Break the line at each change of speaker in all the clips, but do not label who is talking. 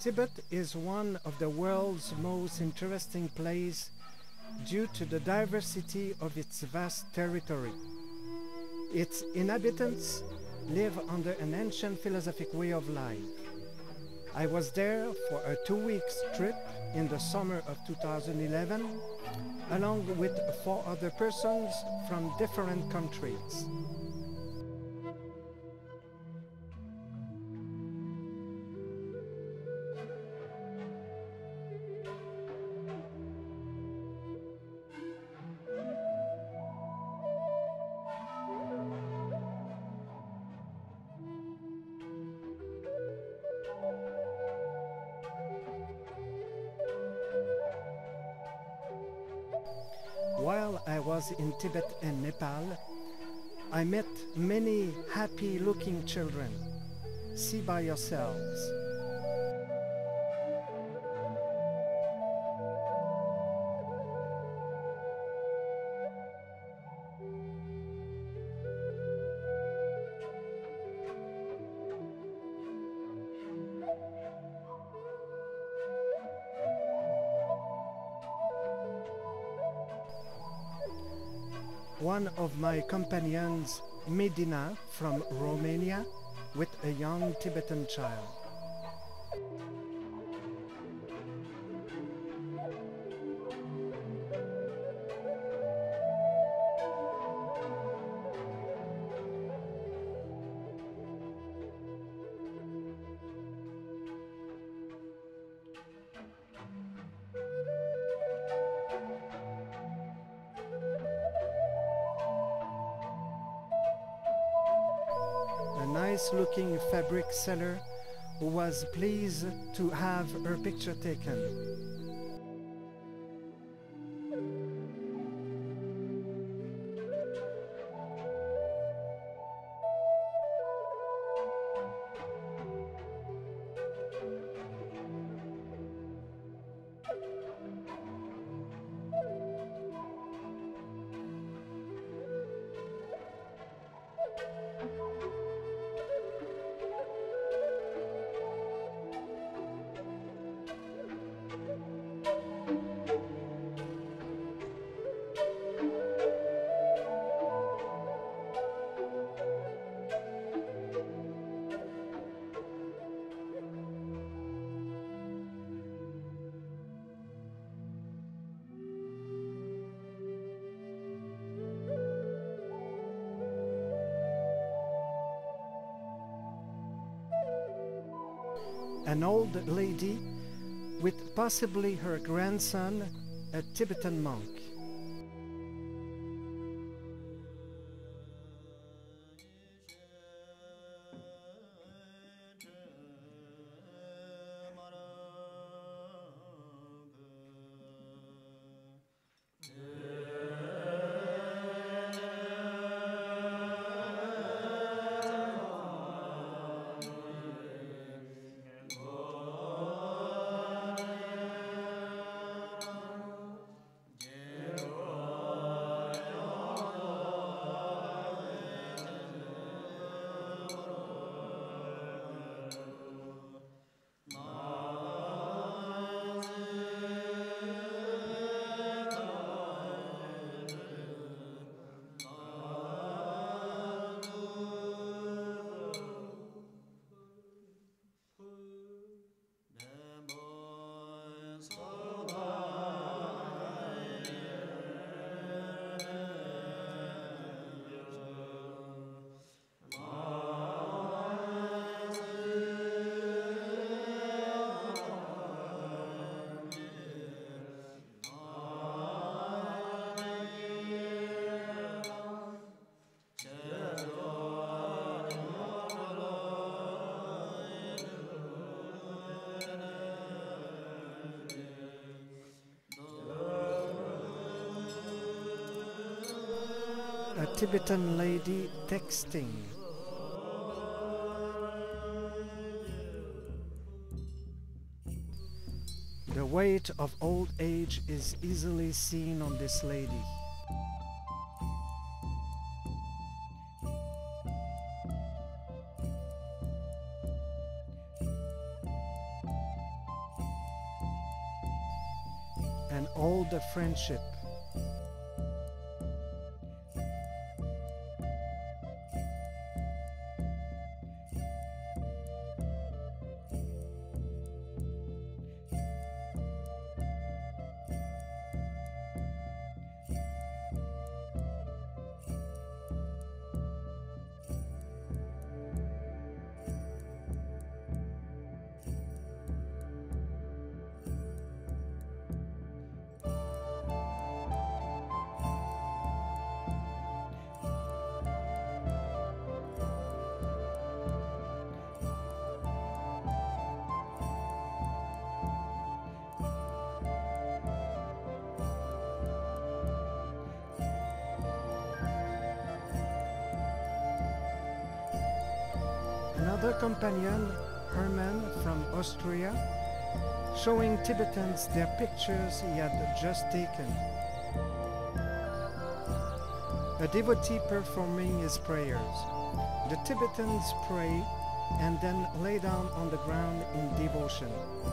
Tibet is one of the world's most interesting places due to the diversity of its vast territory. Its inhabitants live under an ancient philosophic way of life. I was there for a 2-week trip in the summer of 2011, along with 4 other persons from different countries. While I was in Tibet and Nepal, I met many happy-looking children. See by yourselves. One of my companions, Medina from Romania, with a young Tibetan child. A nice-looking fabric seller who was pleased to have her picture taken. An old lady with possibly her grandson, a Tibetan monk. A Tibetan lady texting. The weight of old age is easily seen on this lady. an old friendship. Another companion, Herman from Austria, showing Tibetans their pictures he had just taken. A devotee performing his prayers. The Tibetans pray and then lay down on the ground in devotion.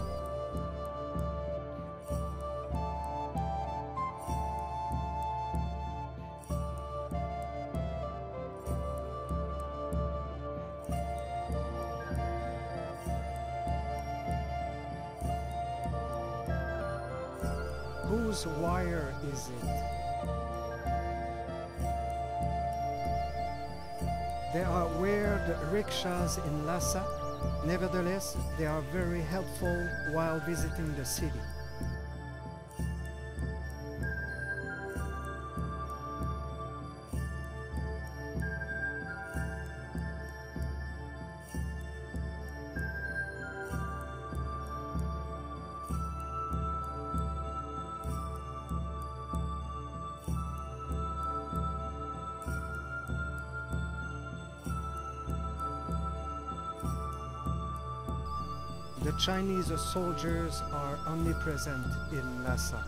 Whose wire is it? There are weird rickshaws in Lhasa. Nevertheless, they are very helpful while visiting the city. The Chinese soldiers are omnipresent in Lhasa.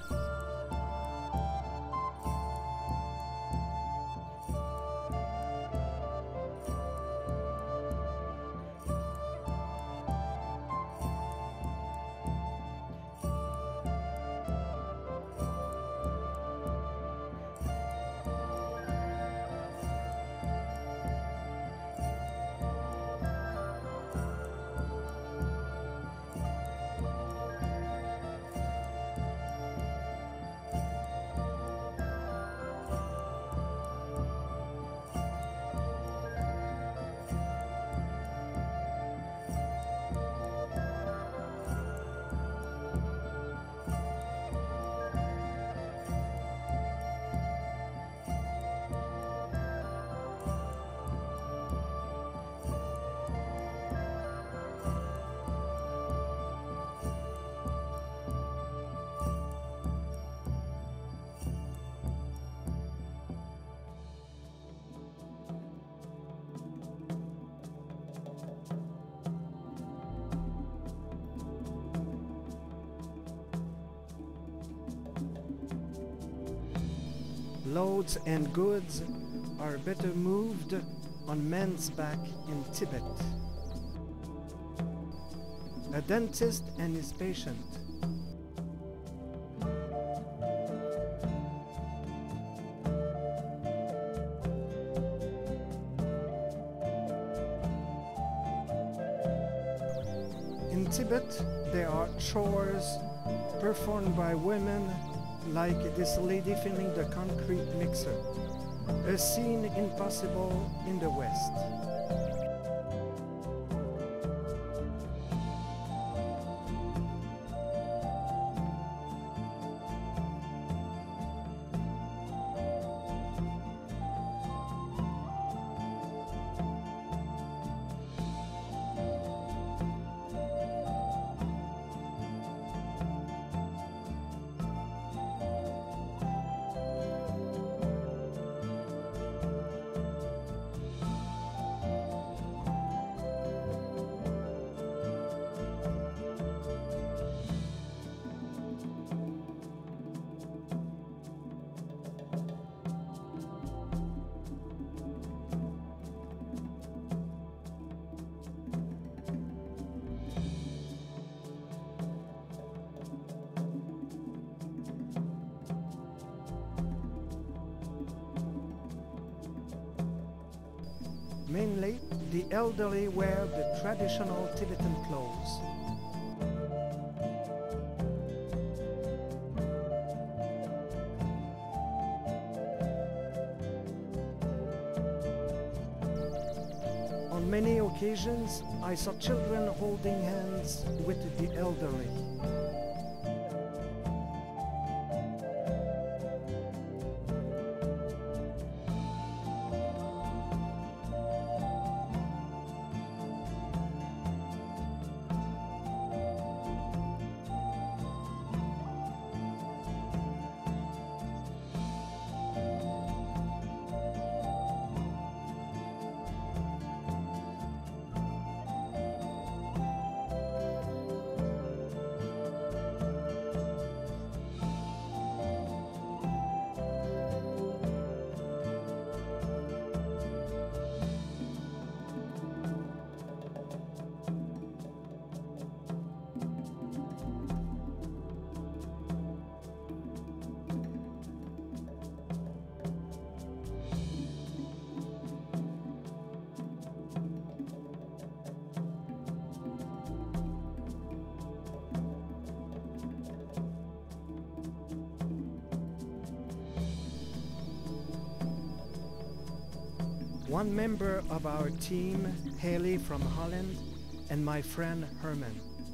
Loads and goods are better moved on men's back in Tibet. A dentist and his patient. In Tibet, there are chores performed by women, like this lady filling the concrete mixer, a scene impossible in the West. Mainly, the elderly wear the traditional Tibetan clothes. On many occasions, I saw children holding hands with the elderly. One member of our team, Haley from Holland, and my friend Herman.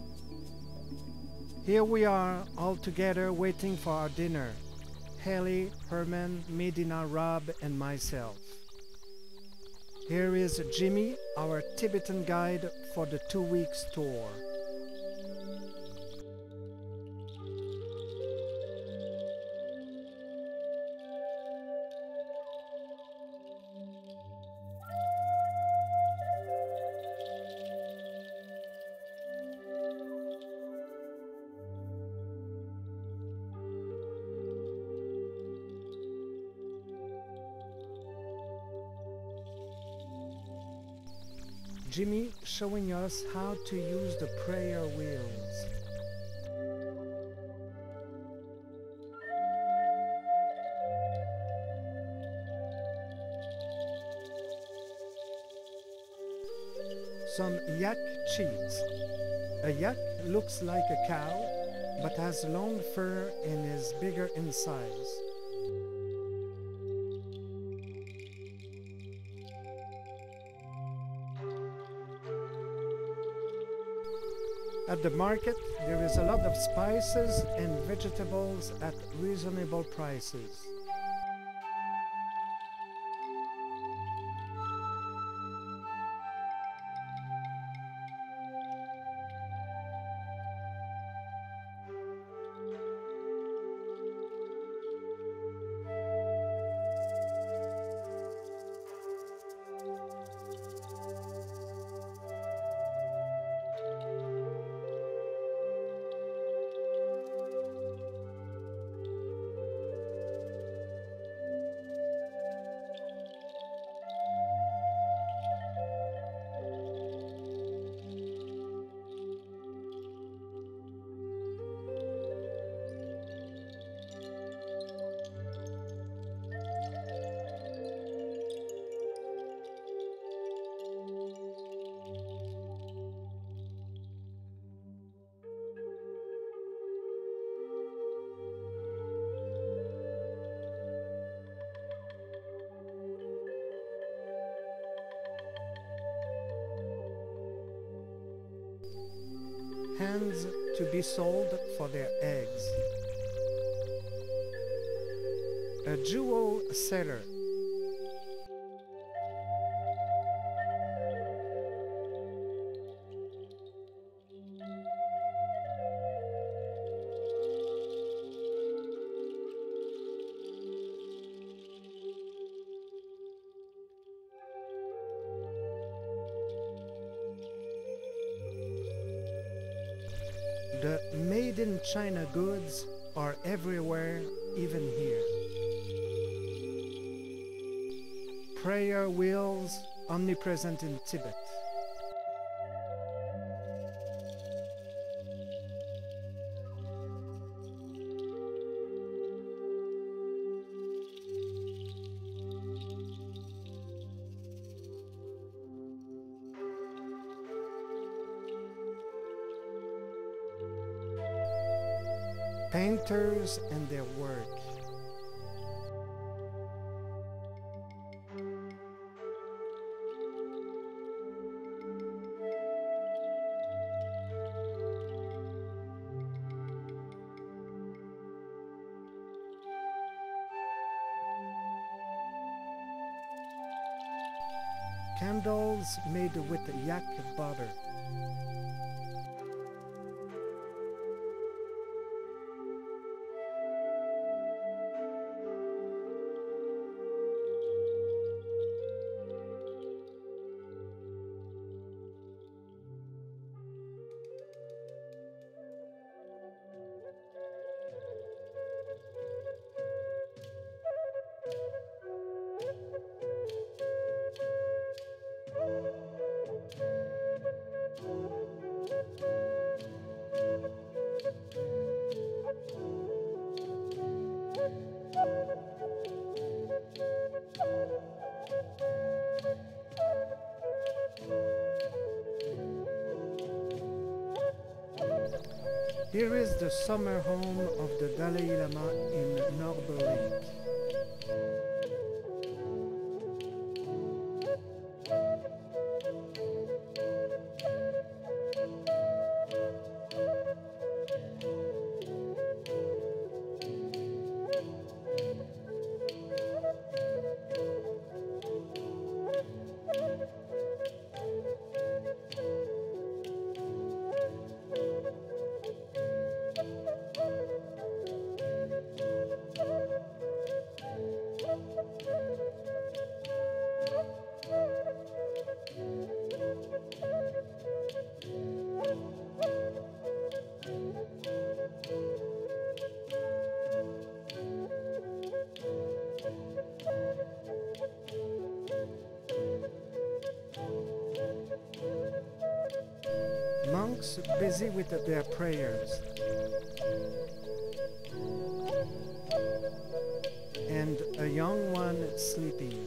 Here we are, all together waiting for our dinner. Haley, Herman, Medina, Rob, and myself. Here is Jimmy, our Tibetan guide for the 2 weeks tour. Jimmy showing us how to use the prayer wheels. Some yak cheese. A yak looks like a cow, but has long fur and is bigger in size. At the market, there is a lot of spices and vegetables at reasonable prices. Hens to be sold for their eggs. A jewel seller. The made in China goods are everywhere, even here. Prayer wheels omnipresent in Tibet. painters and their work. Candles made with yak butter. Here is the summer home of the Dalai Lama in Norber Lake. Monks busy with their prayers, and a young one sleeping.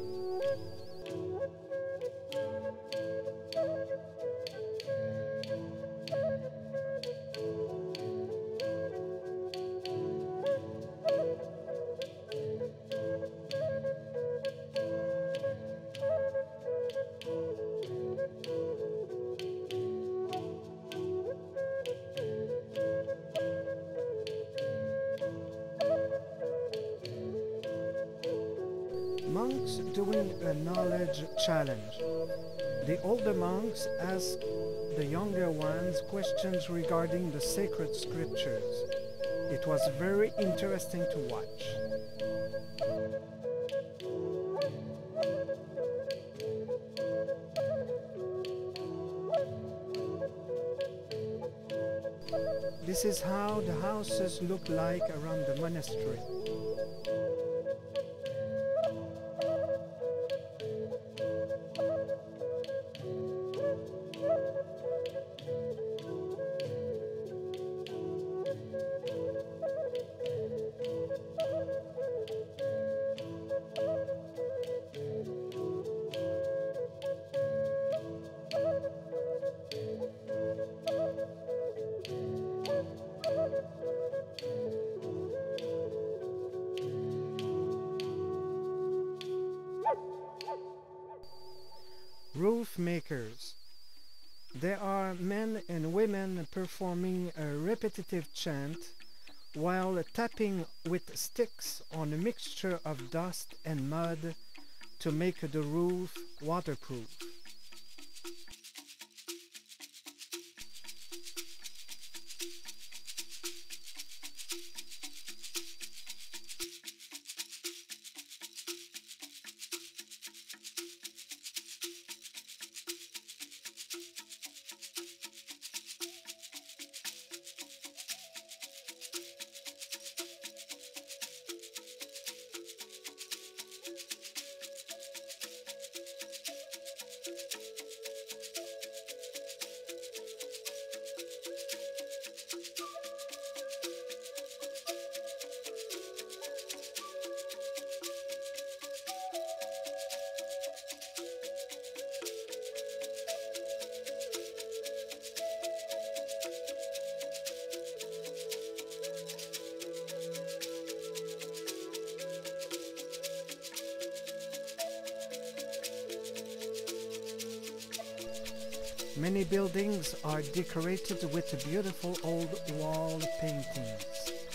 Monks doing a knowledge challenge. The older monks ask the younger ones questions regarding the sacred scriptures. It was very interesting to watch. This is how the houses look like around the monastery. Roof makers. There are men and women performing a repetitive chant while tapping with sticks on a mixture of dust and mud to make the roof waterproof. Many buildings are decorated with beautiful old wall paintings.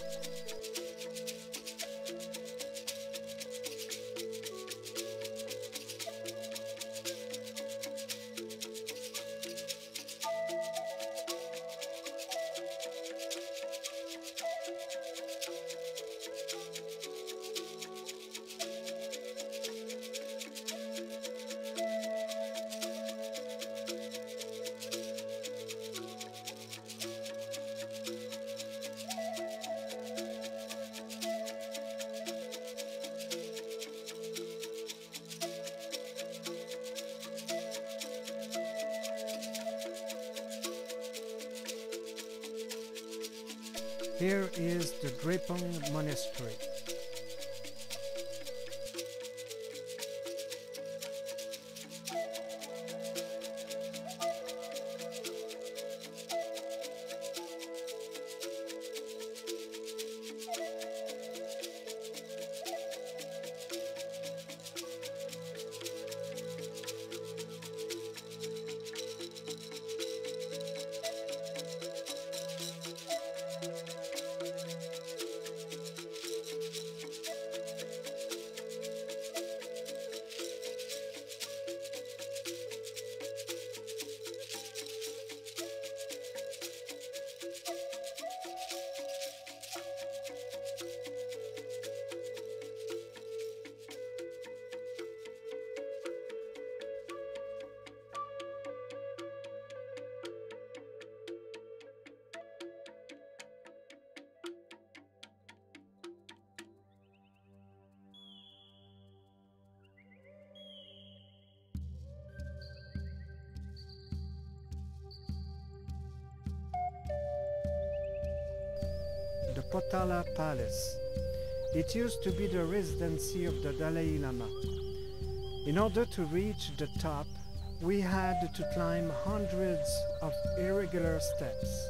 Here is the Drepung Monastery. The Potala Palace. It used to be the residency of the Dalai Lama. In order to reach the top, we had to climb hundreds of irregular steps.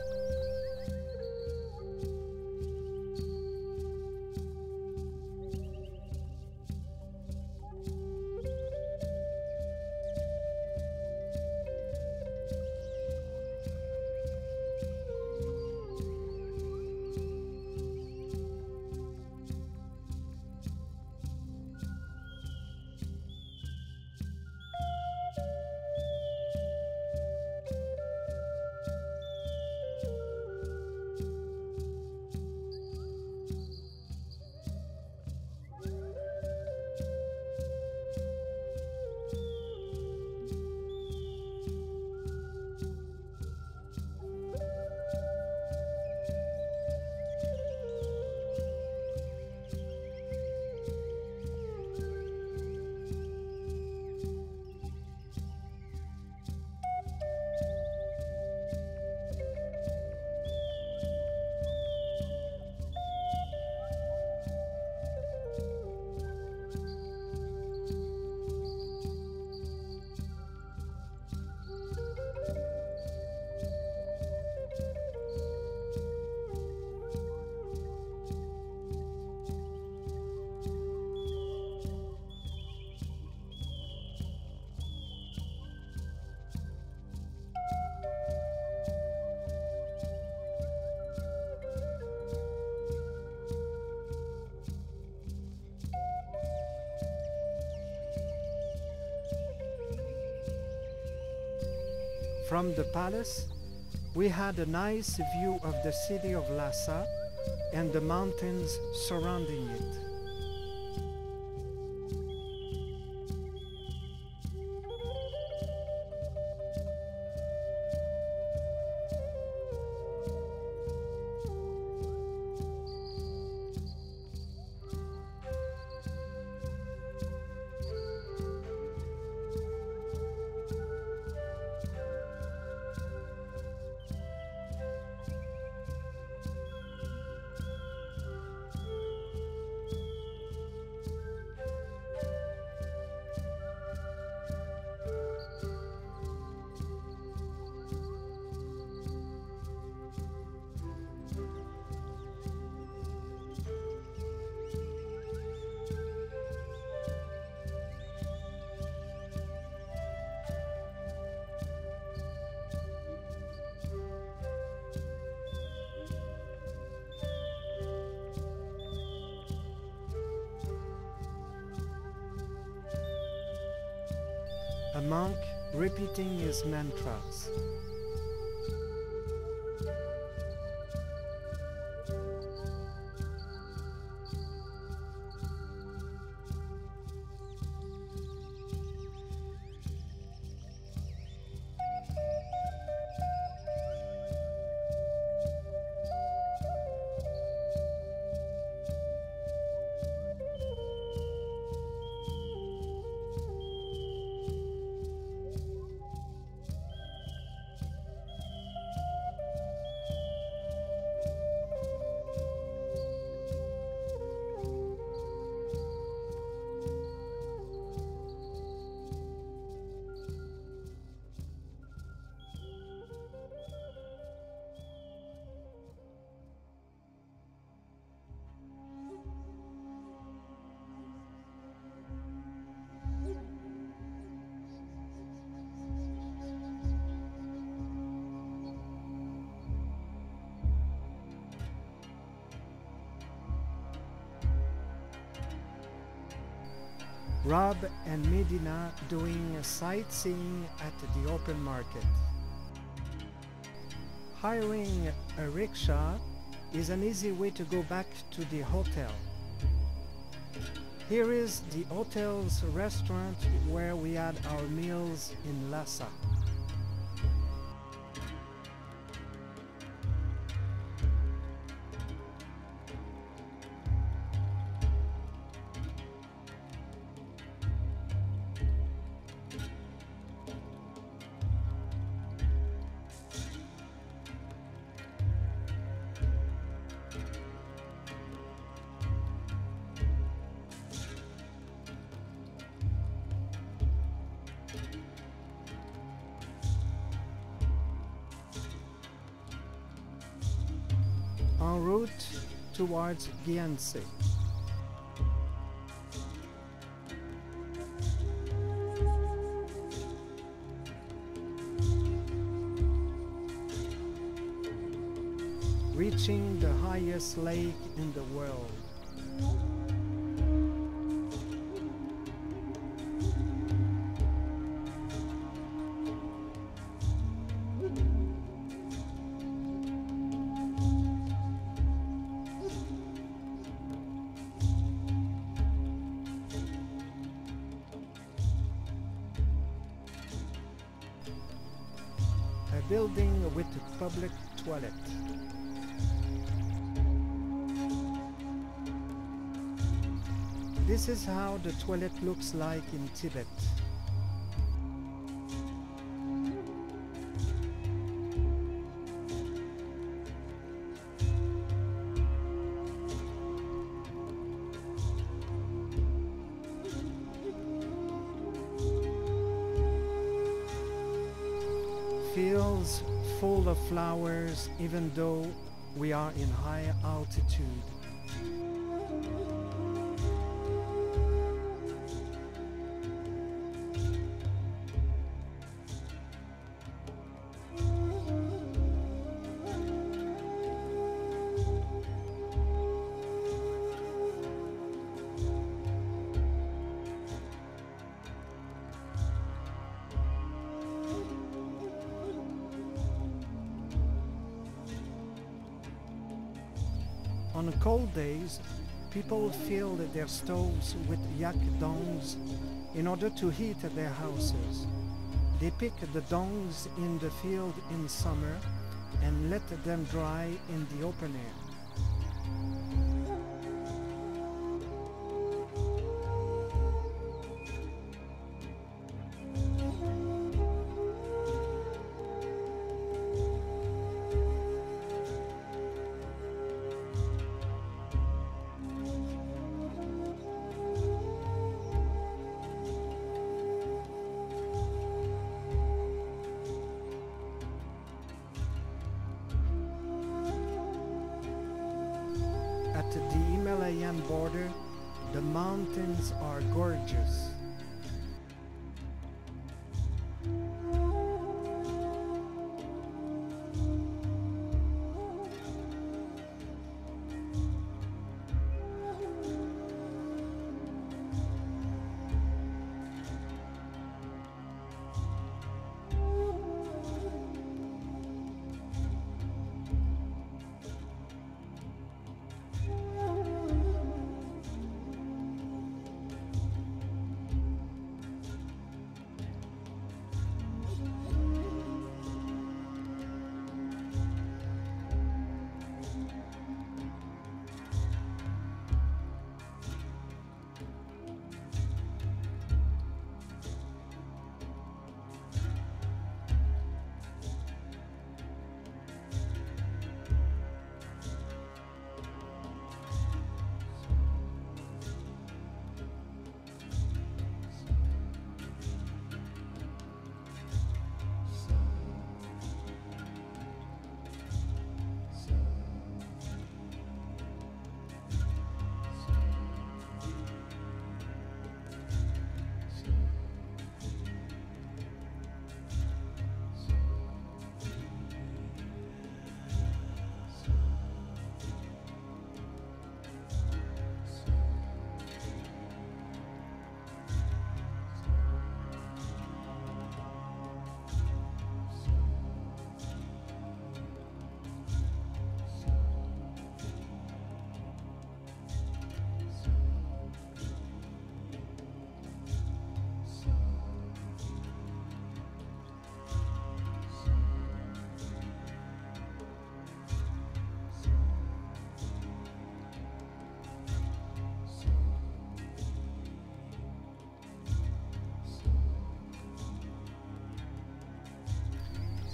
From the palace, we had a nice view of the city of Lhasa and the mountains surrounding it. a monk repeating his mantras. Rob and Medina doing sightseeing at the open market. Hiring a rickshaw is an easy way to go back to the hotel. Here is the hotel's restaurant where we had our meals in Lhasa. En route towards Gyantse. Reaching the highest lake in the world. A building with a public toilet. This is how the toilet looks like in Tibet. Fields full of flowers even though we are in high altitude. On cold days, people fill their stoves with yak dongs in order to heat their houses. They pick the dongs in the field in summer and let them dry in the open air. At the Himalayan border, the mountains are gorgeous.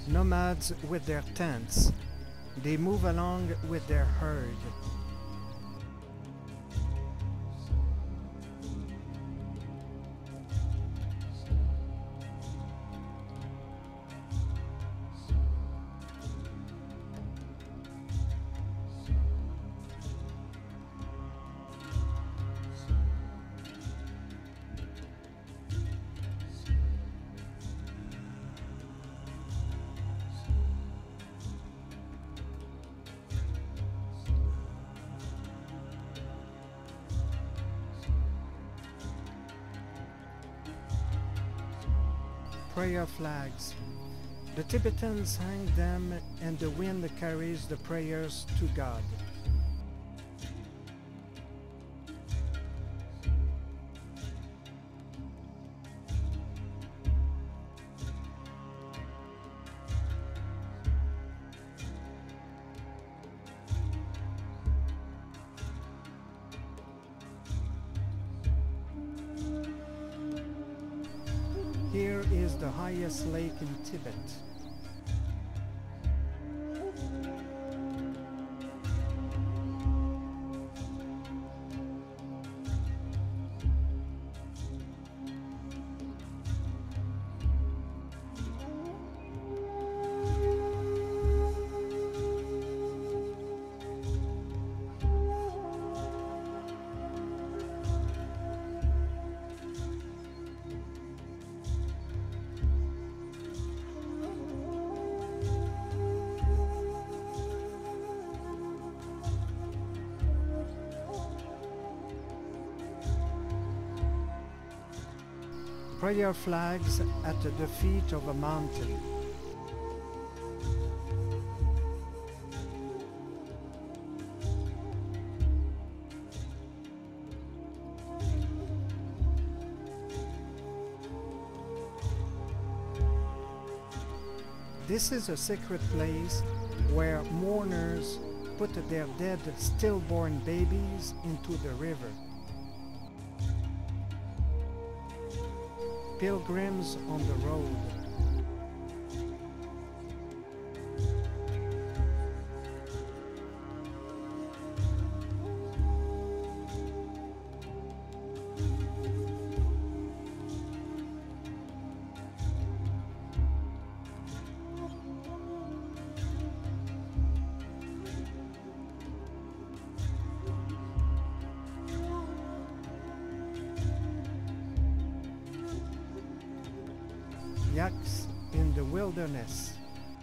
nomads with their tents. They move along with their herd. Prayer flags. The Tibetans hang them and the wind carries the prayers to God. Here is the highest lake in Tibet. Prayer flags at the feet of a mountain. This is a sacred place where mourners put their dead stillborn babies into the river. Pilgrims on the road. Yaks in the wilderness.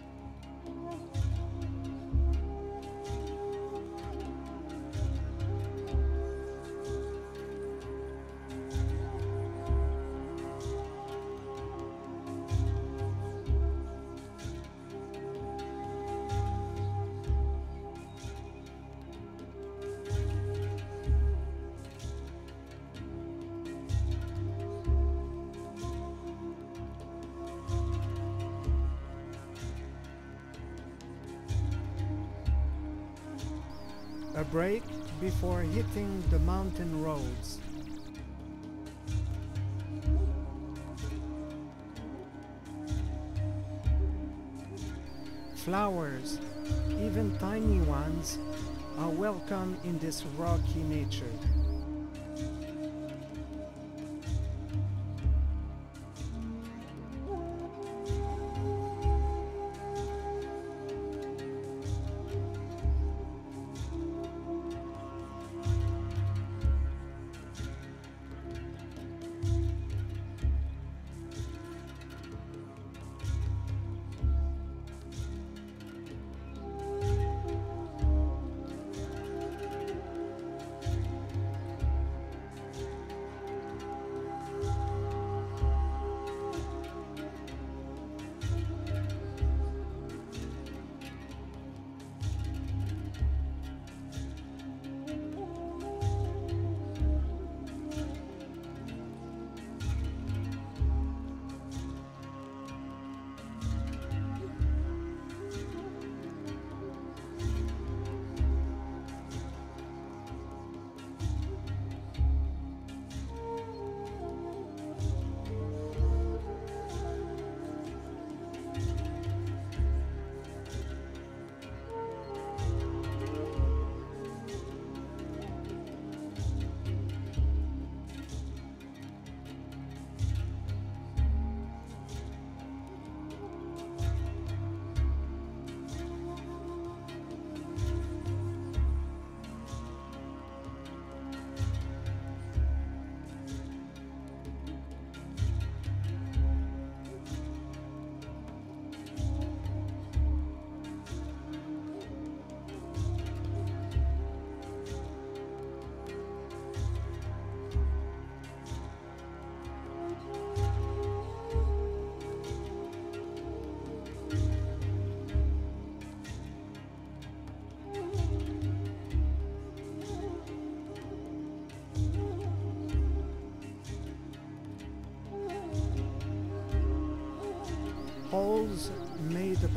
A break before hitting the mountain roads. Flowers, even tiny ones, are welcome in this rocky nature.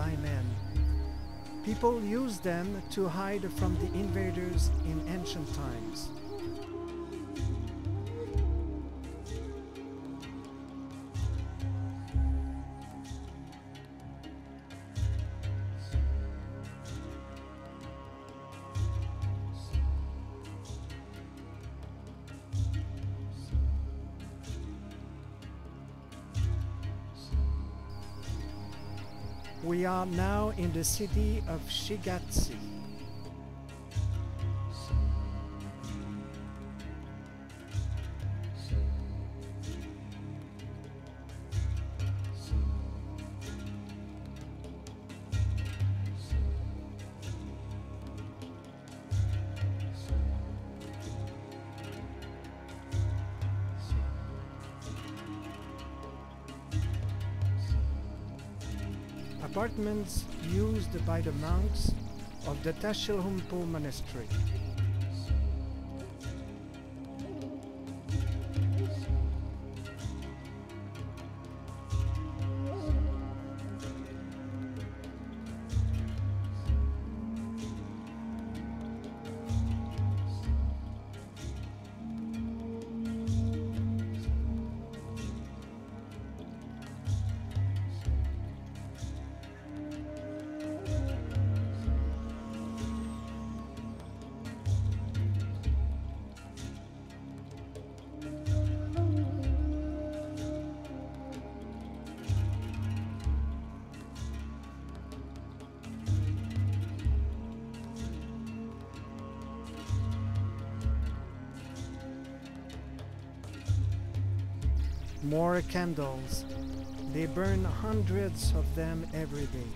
by men. People used them to hide from the invaders in ancient times. We are now in the city of Shigatse. Apartments used by the monks of the Tashilhunpo monastery. More candles. They burn hundreds of them every day.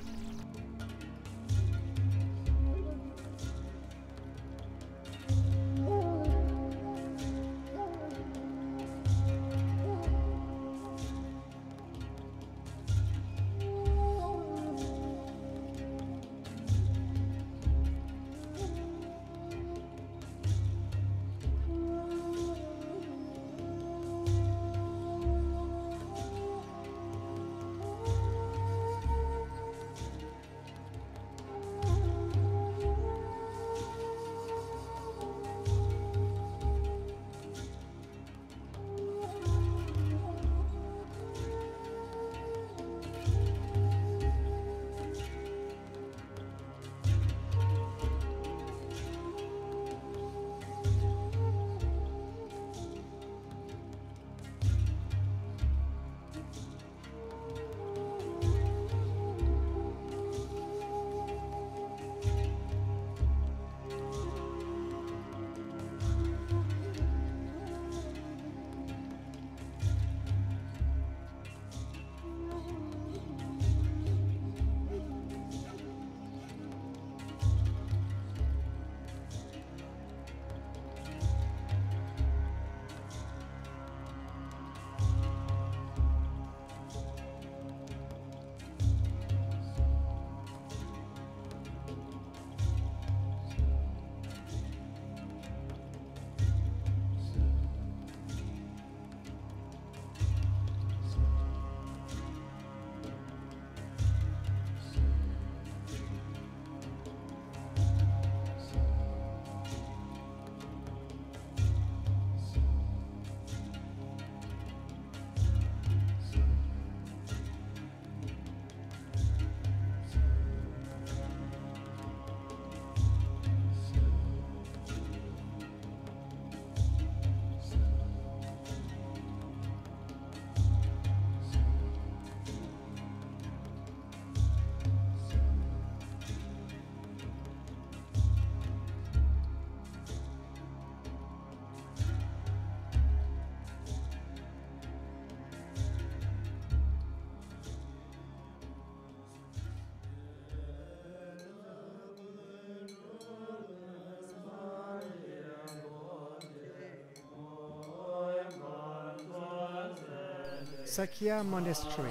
Sakya Monastery.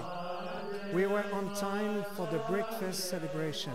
We were on time for the breakfast celebration.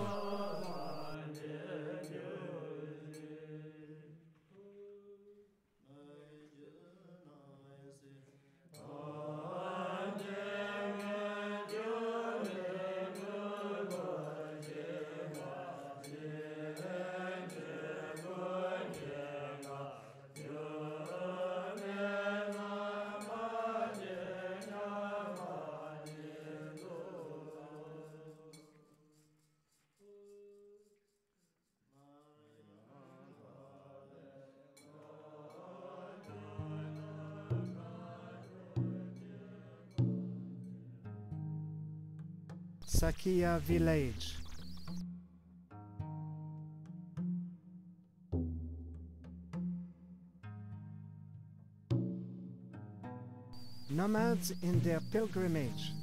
Sakia village. Nomads in their pilgrimage.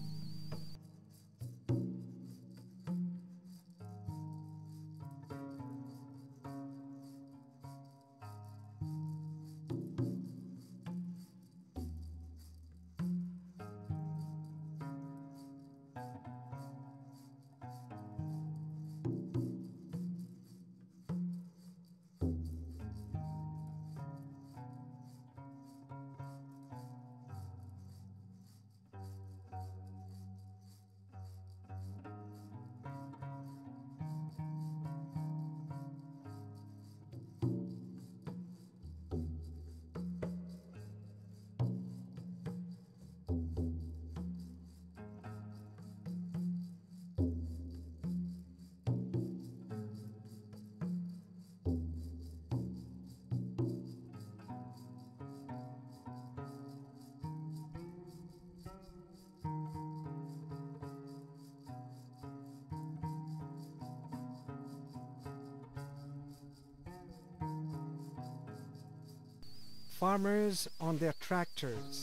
Farmers on their tractors.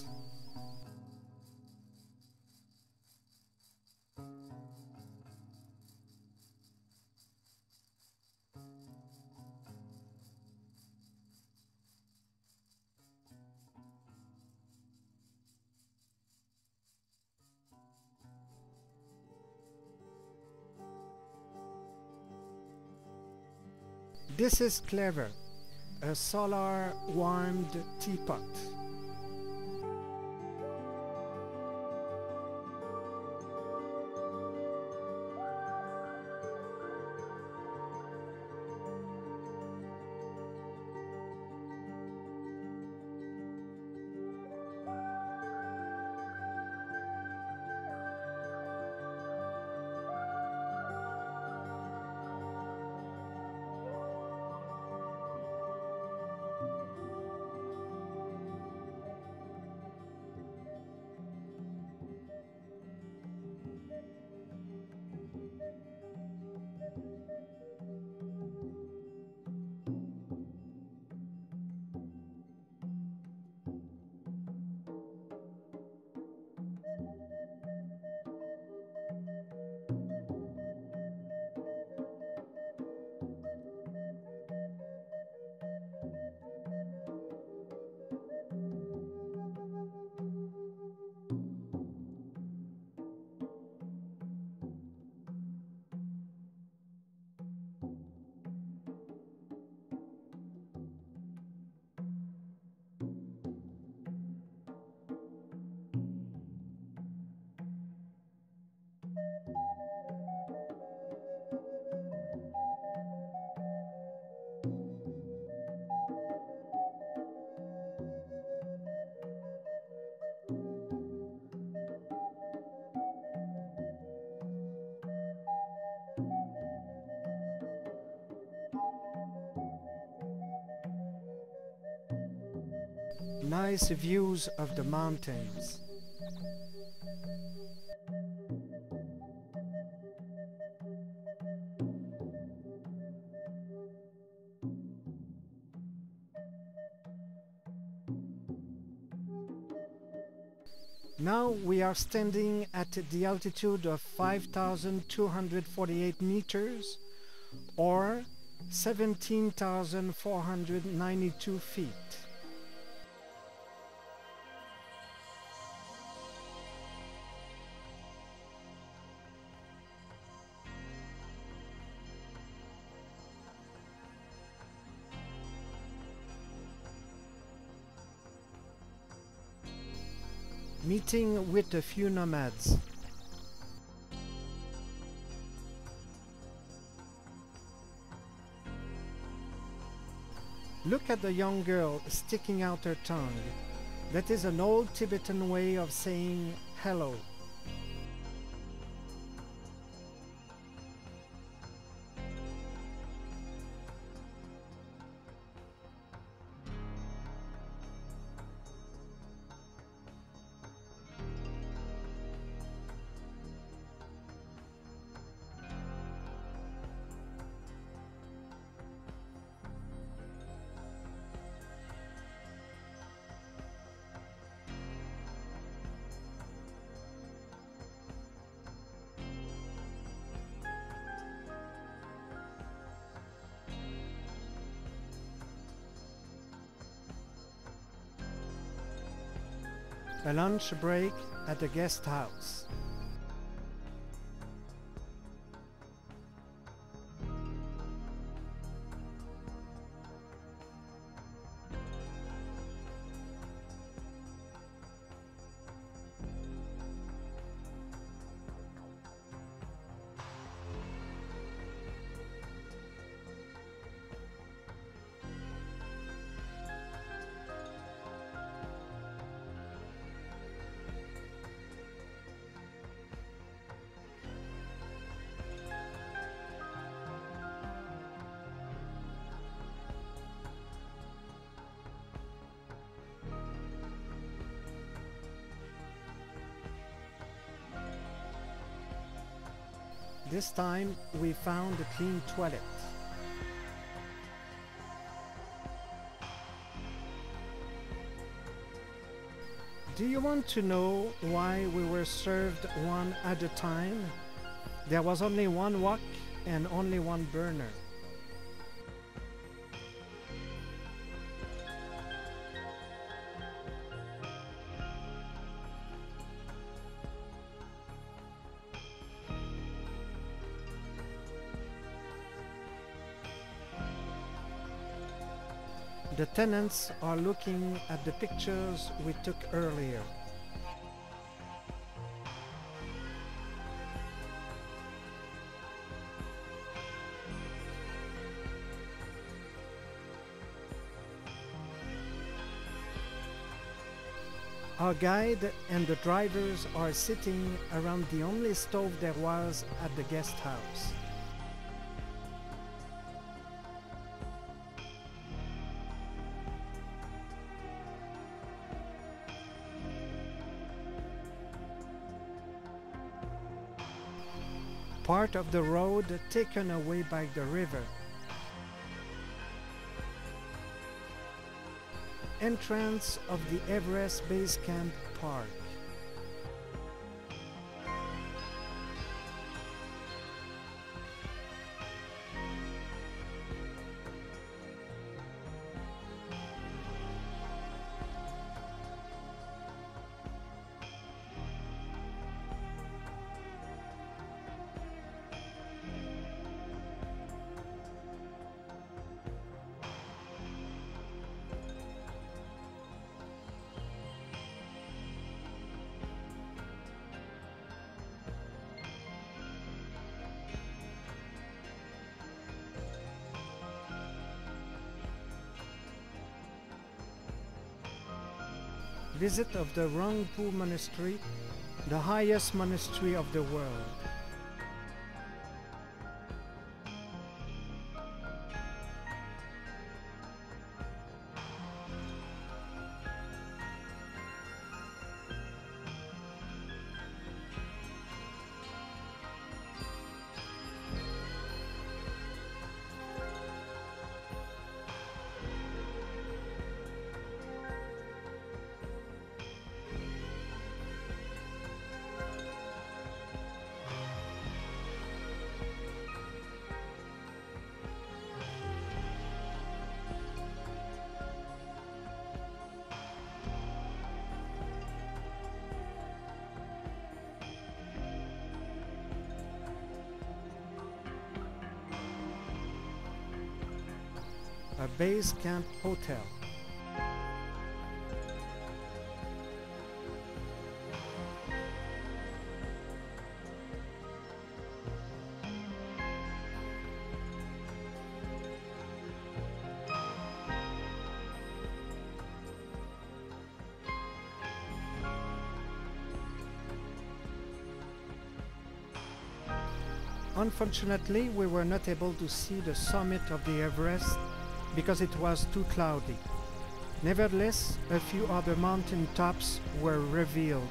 This is clever. A solar-warmed teapot. Nice views of the mountains. Now we are standing at the altitude of 5,248 meters or 17,492 feet. Meeting with a few nomads. Look at the young girl sticking out her tongue. That is an old Tibetan way of saying hello. a lunch break at the guest house. This time we found a clean toilet. Do you want to know why we were served one at a time? There was only one wok and only one burner. The tenants are looking at the pictures we took earlier. Our guide and the drivers are sitting around the only stove there was at the guest house. Part of the road taken away by the river. Entrance of the Everest Base Camp Park. Visit of the Rangpo Monastery, the highest monastery of the world. A base camp hotel. Unfortunately, we were not able to see the summit of the Everest because it was too cloudy. Nevertheless, a few other mountain tops were revealed.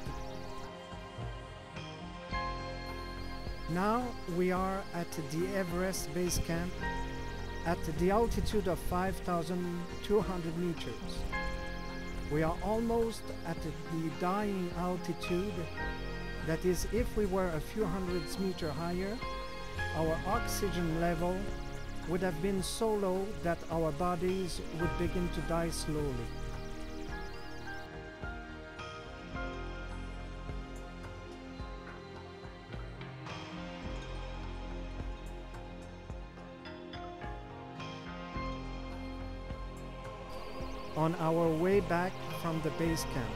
Now we are at the Everest Base Camp at the altitude of 5,200 meters. We are almost at the dying altitude. That is, if we were a few hundreds meters higher, our oxygen level would have been so low that our bodies would begin to die slowly. on our way back from the base camp.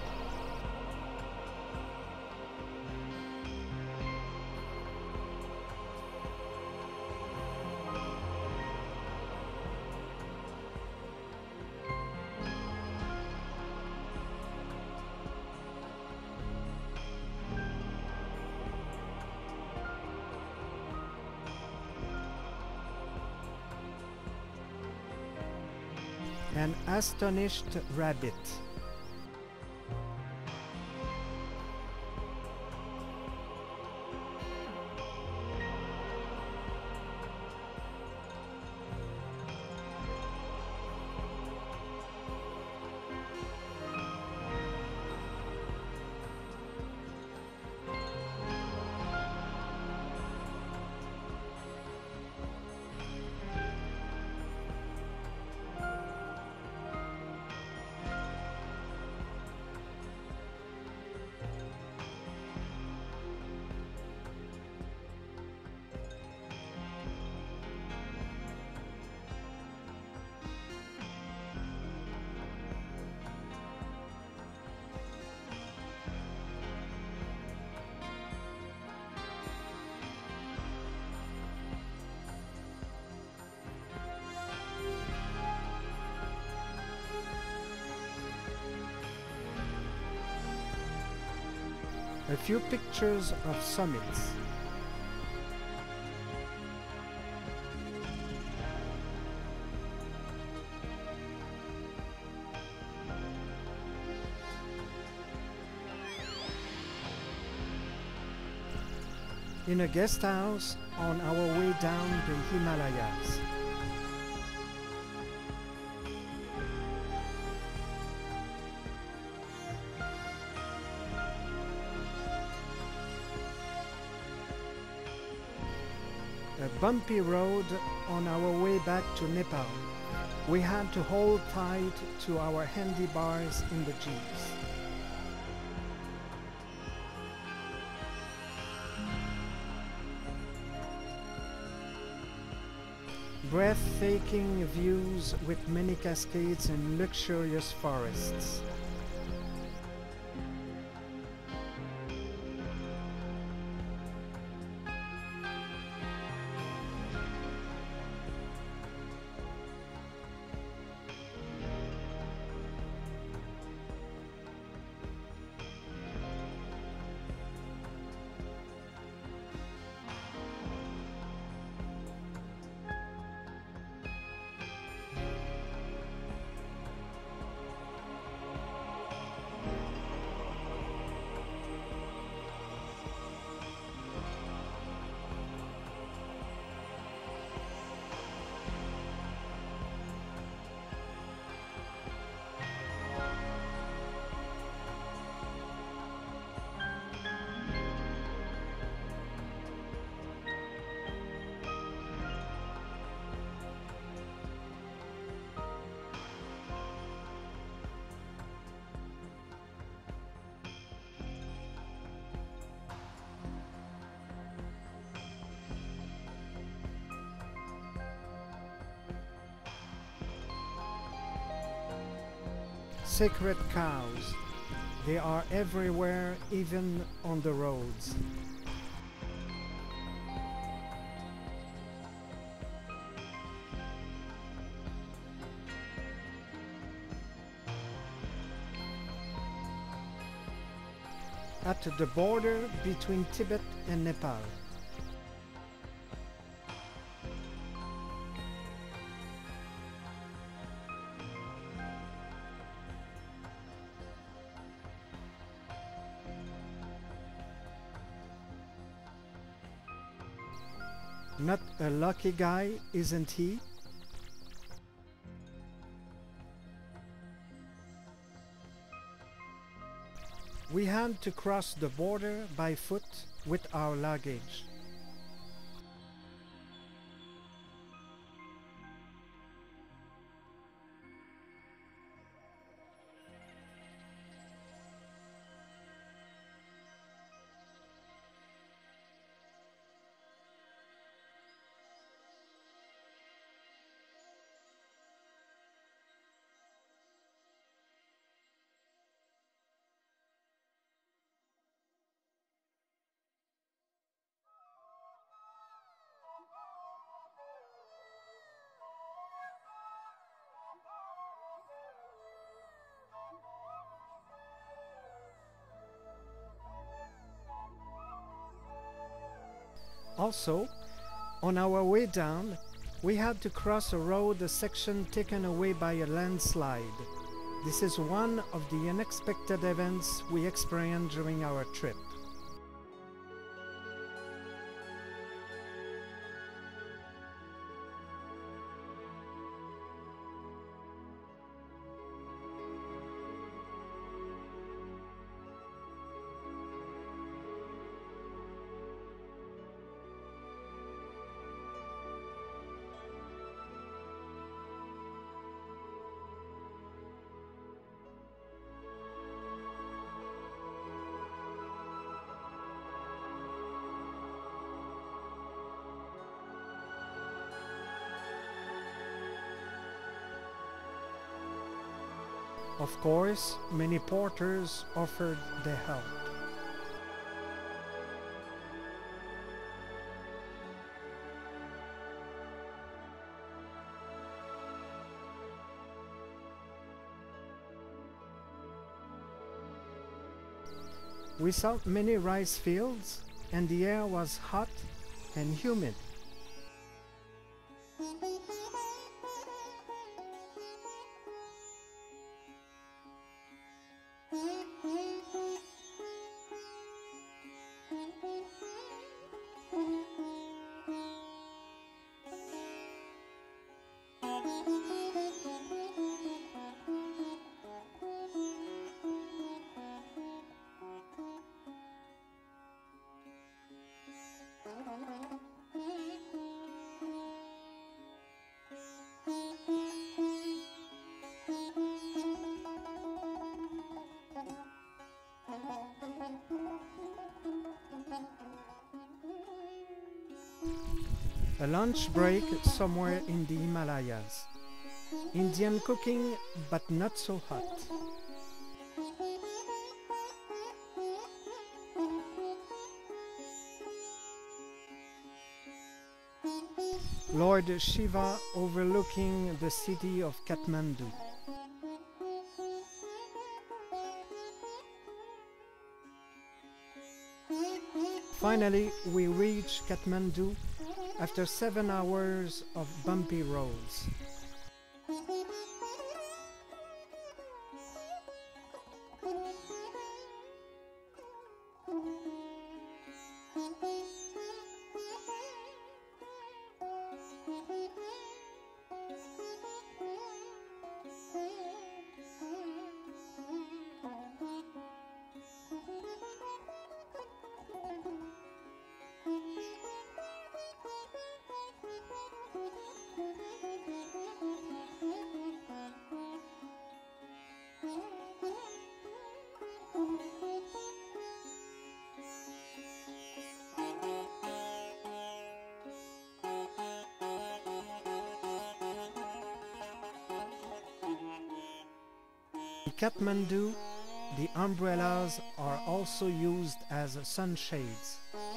An astonished rabbit. A few pictures of summits. In a guest house on our way down the Himalayas. A bumpy road on our way back to Nepal. We had to hold tight to our handlebars in the jeeps. Breathtaking views with many cascades and luxurious forests. Sacred cows. They are everywhere, even on the roads. At the border between Tibet and Nepal. Not a lucky guy, isn't he? We had to cross the border by foot with our luggage. Also, on our way down, we had to cross a road section taken away by a landslide. This is one of the unexpected events we experienced during our trip. Of course, many porters offered their help. We saw many rice fields, and the air was hot and humid. A lunch break somewhere in the Himalayas. Indian cooking, but not so hot. Lord Shiva overlooking the city of Kathmandu. Finally, we reached Kathmandu after 7 hours of bumpy roads. In Kathmandu, the umbrellas are also used as sunshades.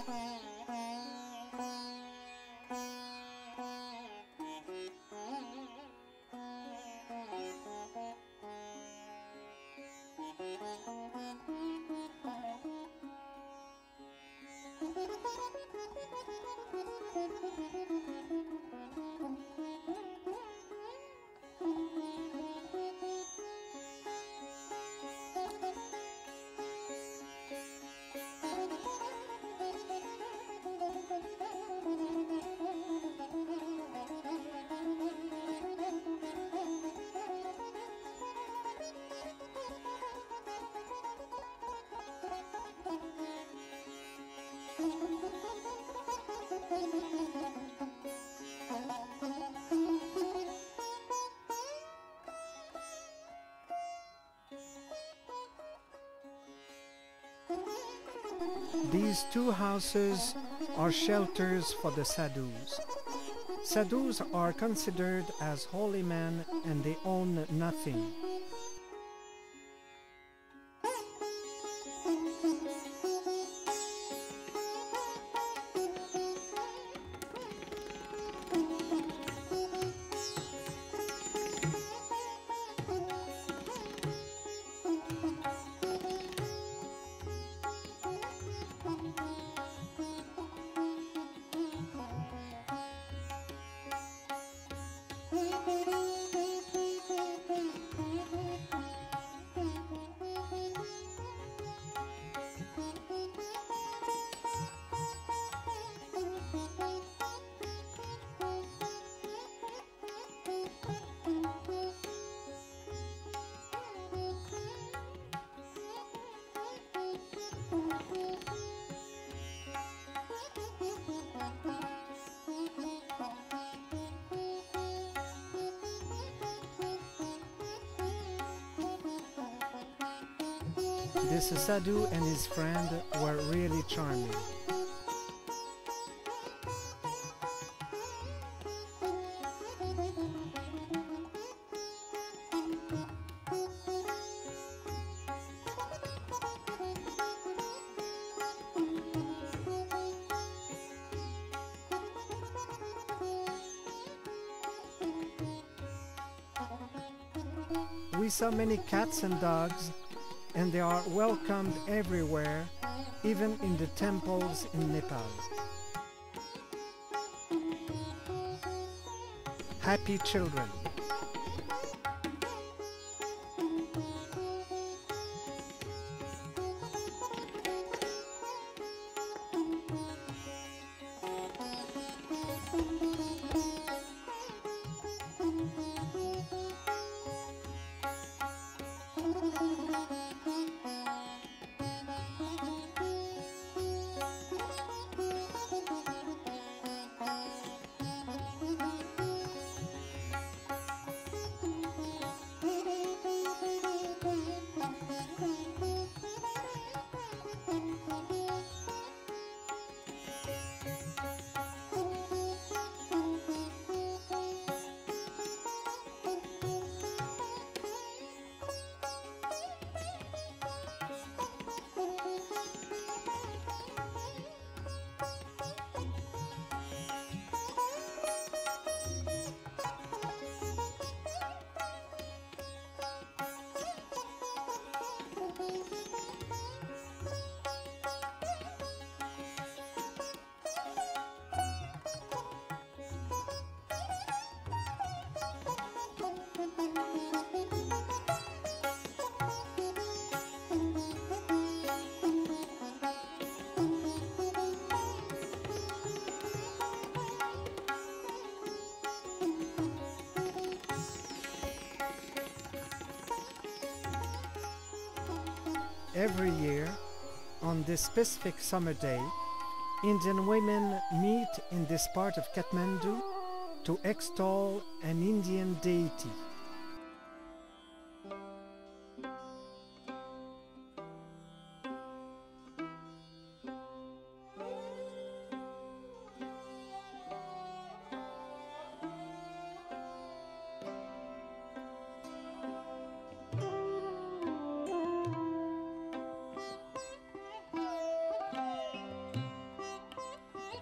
These two houses are shelters for the sadhus. Sadhus are considered as holy men and they own nothing. This sadhu and his friend were really charming. We saw many cats and dogs, and they are welcomed everywhere, even in the temples in Nepal. Happy children. Every year, on this specific summer day, Indian women meet in this part of Kathmandu to extol an Indian deity.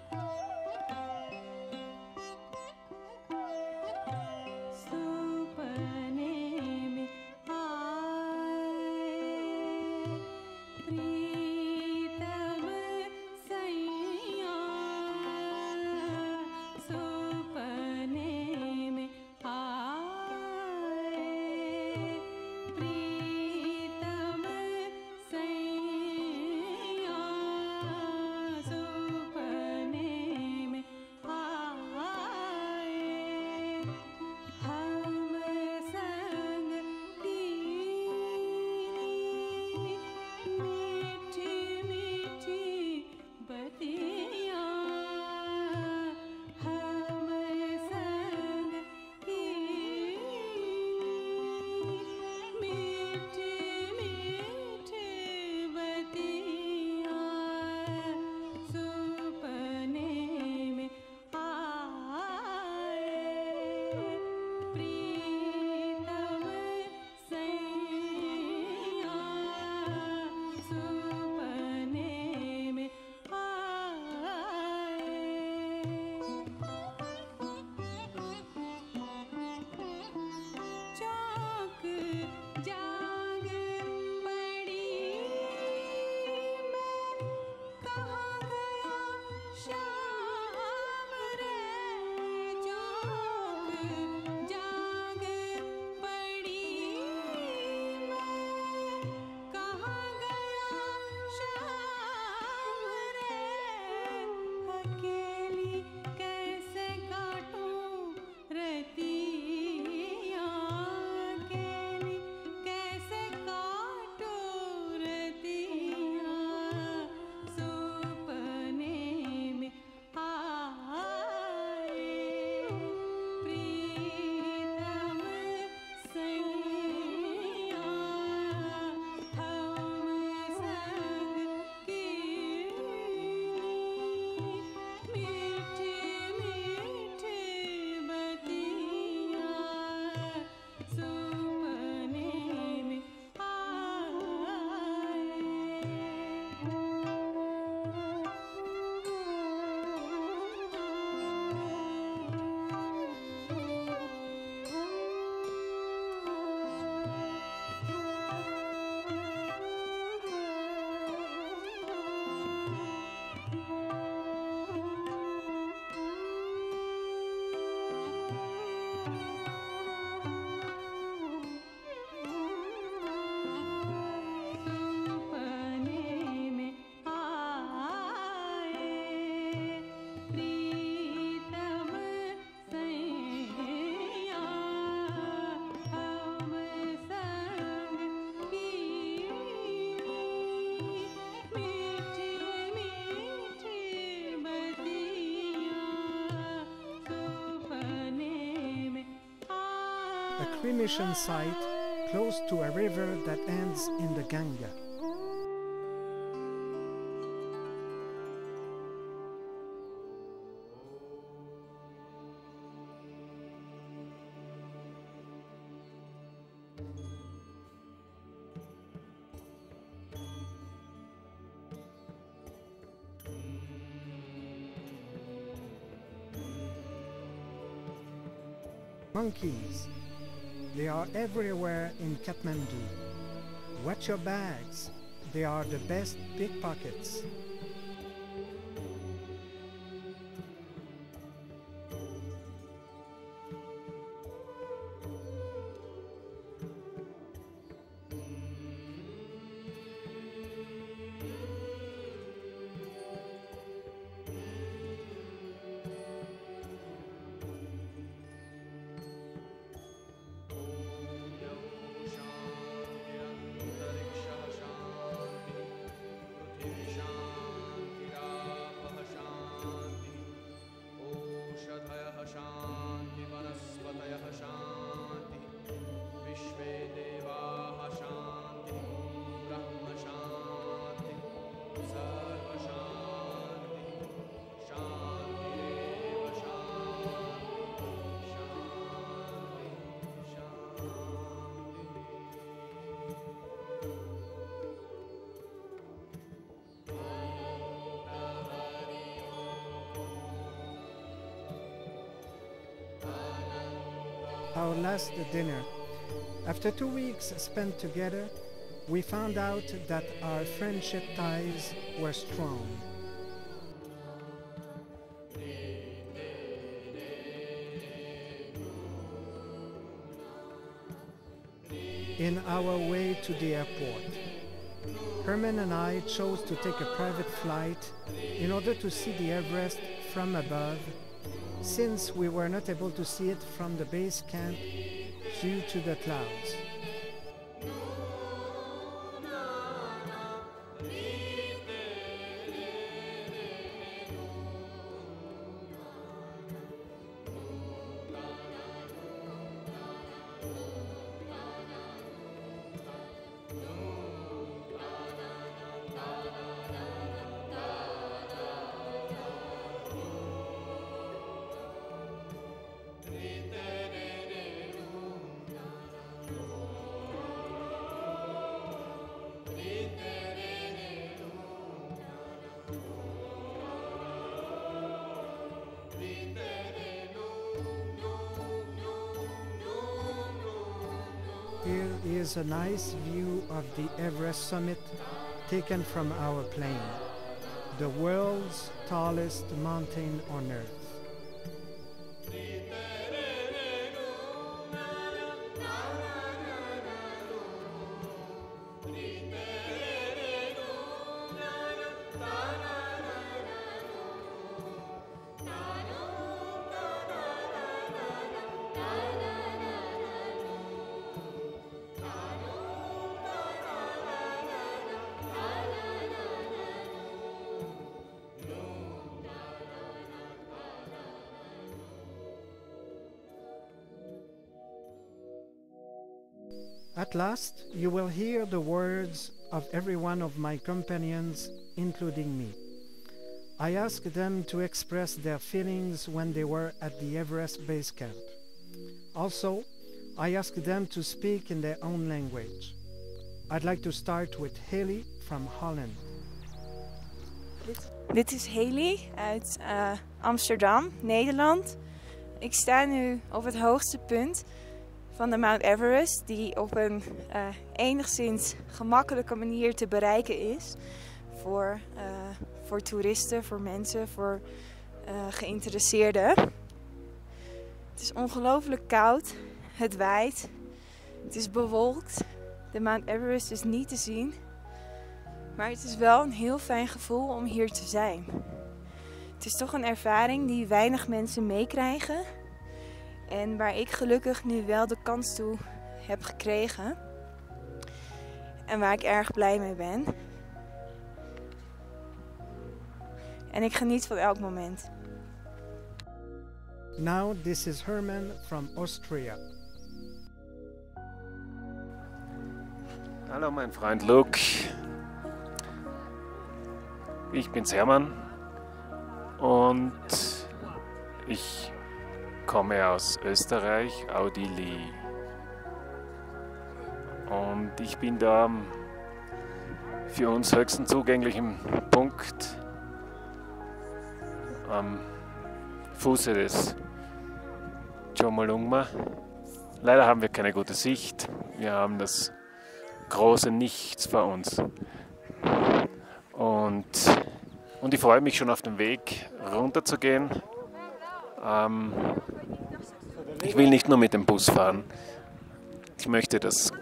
Super
a cremation site close to a river that ends in the Ganga. Monkeys. They are everywhere in Kathmandu. Watch your bags. They are the best pickpockets. Our last dinner. After 2 weeks spent together, we found out that our friendship ties were strong. In our way to the airport, Herman and I chose to take a private flight in order to see the Everest from above, since we were not able to see it from the base camp due to the clouds. Here is a nice view of the Everest summit taken from our plane, the world's tallest mountain on Earth. At last, you will hear the words of every one of my companions, including me. I asked them to express their feelings when they were at the Everest base camp. Also, I asked them to speak in their own language. I'd like to start with Haley from Holland.
Dit is Haley uit Amsterdam, Nederland. Ik sta nu op het hoogste punt van de Mount Everest, die op een enigszins gemakkelijke manier te bereiken is voor toeristen, voor mensen, voor geïnteresseerden. Het is ongelooflijk koud, het waait, het is bewolkt, de Mount Everest is niet te zien, maar het is wel een heel fijn gevoel om hier te zijn. Het is toch een ervaring die weinig mensen meekrijgen. En waar ik gelukkig nu wel de kans toe heb gekregen. En waar ik erg blij mee ben. En ik geniet van elk moment.
Now this is Herman from Austria.
Hallo mein Freund Luc, ich bin's Hermann und ich komme aus Österreich, Audili. Und ich bin da am für uns höchsten zugänglichen Punkt am Fuße des Chomolungma. Leider haben wir keine gute Sicht, wir haben das große Nichts vor uns. Und ich freue mich schon auf den Weg runter zu gehen. Ich will nicht nur mit dem Bus fahren. Ich möchte das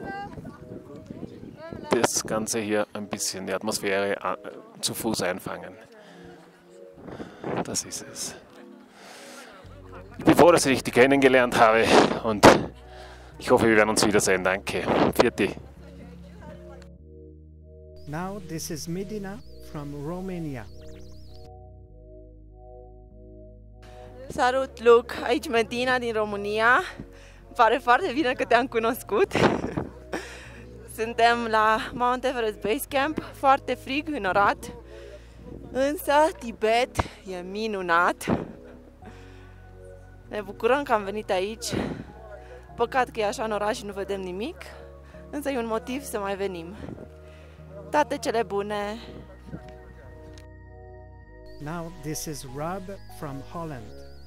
Ganze hier ein bisschen, die Atmosphäre zu Fuß einfangen. Das ist es. Ich bin froh, dass ich dich kennengelernt habe und ich hoffe, wir werden uns wiedersehen. Danke. Vierte.
Now this is Medina from Romania.
Salut, Luc! Aici Medina din România. Îmi pare foarte bine că te-am cunoscut. Suntem la Mount Everest Base Camp, foarte frig, înorat. Însă Tibet e minunat. Ne bucurăm că am venit aici. Păcat că e așa în oraș și nu vedem nimic, însă e un motiv să mai venim. Toate cele bune!
Now this is Rob from Holland.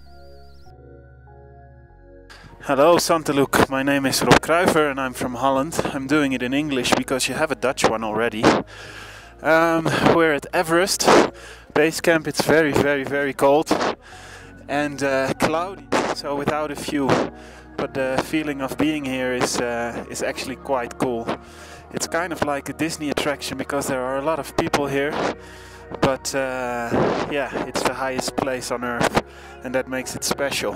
Hello, Santa Luc. My name is Rob Kruiver and I'm from Holland. I'm doing it in English because you have a Dutch one already. We're at Everest Base Camp. It's very, very, very cold and cloudy, so without a view. But the feeling of being here is actually quite cool. It's kind of like a Disney attraction because there are a lot of people here. But yeah, it's the highest place on Earth and that makes it special.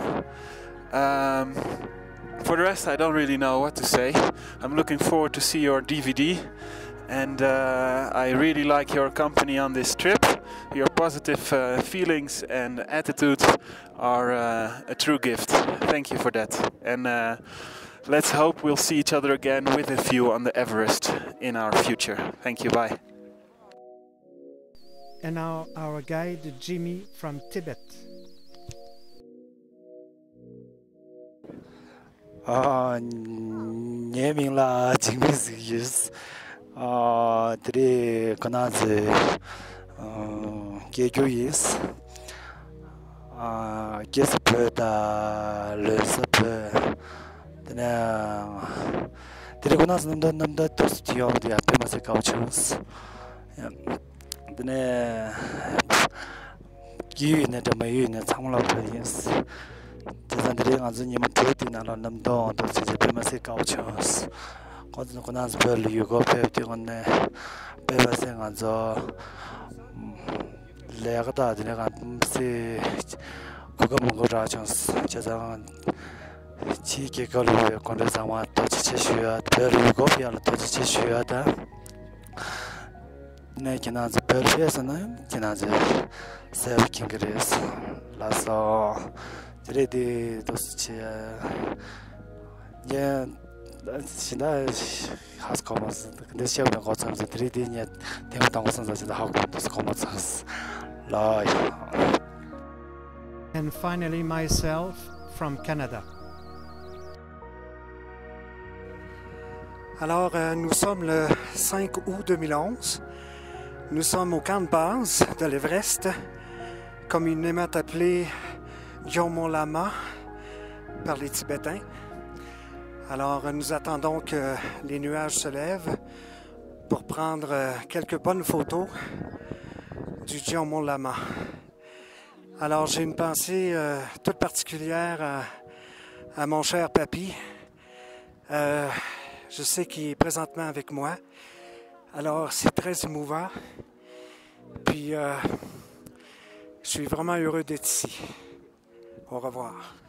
For the rest, I don't really know what to say. I'm looking forward to see your DVD and I really like your company on this trip. Your positive feelings and attitude are a true gift. Thank you for that. And let's hope we'll see each other again with a view on the Everest in our future. Thank you, bye.
And now our guide Jimmy from Tibet.
Naming la Jingis is three Konazi Gejuis Jesper Lusup the Konas number to of the Apimasi cultures. The unit of my unit, some of yes. Desandering as in imitating on them down to the primacy cultures. Consequence, Pearl, you go on the paper saying as a Legata, the Legacy Kukamungo Rajans, Chazan Chiki Kalu, Condesama, Tochishua, Pearl, you go here, Tochishua. Naked as a pearl face and Kinazi, Save King Grace, Lasso. Ready those yeah, she has comments. The show got some the 3D yet. They were thousands of the house those comments.
And finally myself from Canada.
Alors, nous sommes le 5 août 2011. Nous sommes au camp de base de l'Everest, communément appelé Jomon Lama par les Tibétains. Alors, nous attendons que les nuages se lèvent pour prendre quelques bonnes photos du Jomon Lama. Alors, j'ai une pensée toute particulière à mon cher papy. Je sais qu'il est présentement avec moi. Alors, c'est très émouvant. Puis, je suis vraiment heureux d'être ici. Au revoir.